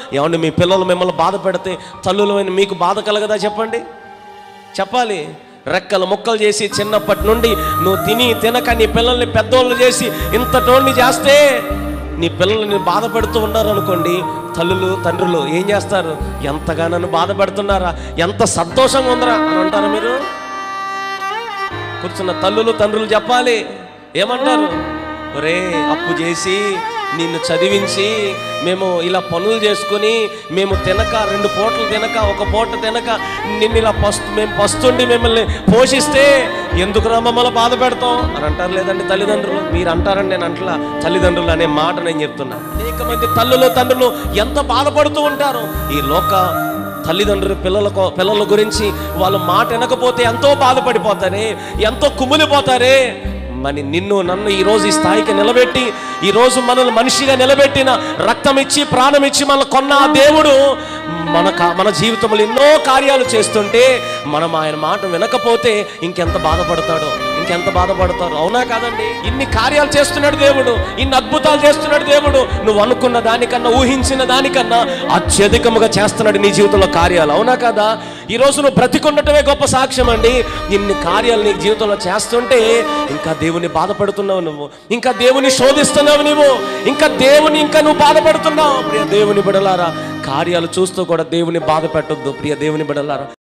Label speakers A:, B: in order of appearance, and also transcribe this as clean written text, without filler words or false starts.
A: ఏమండి మీ పిల్లలు మిమ్మల్ని బాధ పెడితే తల్లులమైన మీకు బాధ కలగదా చెప్పండి? చెప్పాలి. రెక్కలు ముక్కలు చేసి చిన్నప్పటి నుండి నువ్వు తిని తినక నీ పిల్లల్ని పెద్దోళ్ళు చేసి ఇంతటోడిని చేస్తే నీ పిల్లల్ని బాధ పెడుతూ ఉన్నారు అనుకోండి, తల్లులు తండ్రులు ఏం చేస్తారు? ఎంతగా నన్ను బాధ పెడుతున్నారా, ఎంత సంతోషంగా ఉందరా అని అంటారు. మీరు కూర్చున్న తల్లులు తండ్రులు చెప్పాలి. ఏమంటారు? ఒరే అప్పు చేసి నిన్ను చదివించి మేము ఇలా పనులు చేసుకుని మేము తినక 2 పూటలు తినక 1 పూట తినక నిన్ను ఇలా మేము పస్తుండి మిమ్మల్ని పోషిస్తే ఎందుకురా మమ్మల్ని బాధ పెడతాం అని అంటారు. లేదండి తల్లిదండ్రులు, మీరు అంటారని నేను అంటలా, తల్లిదండ్రులు అనే మాట నేను చెప్తున్నా. అనేక మంది తల్లులు తండ్రులు ఎంత బాధపడుతూ ఉంటారు. ఈ లోక తల్లిదండ్రులు పిల్లల గురించి వాళ్ళ మాట వినకపోతే ఎంతో బాధపడిపోతారే, ఎంతో కుమిలిపోతారే. మరి నిన్ను నన్ను ఈరోజు ఈ స్థాయికి నిలబెట్టి, ఈరోజు మనల్ని మనిషిగా నిలబెట్టిన, రక్తం ఇచ్చి ప్రాణం ఇచ్చి మనల్ని కొన్న ఆ దేవుడు మన జీవితంలో ఎన్నో కార్యాలు చేస్తుంటే మనం ఆయన మాట వినకపోతే ఇంకెంత బాధపడతాడో, ఇంకెంత బాధపడతారు. అవునా కాదండి? ఇన్ని కార్యాలు చేస్తున్నాడు దేవుడు, ఇన్ని అద్భుతాలు చేస్తున్నాడు దేవుడు. నువ్వు అనుకున్న దానికన్నా, ఊహించిన దానికన్నా అత్యధికముగా చేస్తున్నాడు నీ జీవితంలో కార్యాలు. అవునా కదా? ఈరోజు నువ్వు బ్రతికున్నటమే గొప్ప సాక్ష్యం అండి. ఇన్ని కార్యాలు నీ జీవితంలో చేస్తుంటే ఇంకా దేవుని బాధపడుతున్నావు నువ్వు, ఇంకా దేవుని శోధిస్తున్నావు నువ్వు, ఇంకా నువ్వు బాధపడుతున్నావు. ప్రియ దేవుని బిడ్డలారా, కార్యాలు చూస్తూ కూడా దేవుని బాధ పెట్టొద్దు. ప్రియ దేవుని బిడ్డలారా.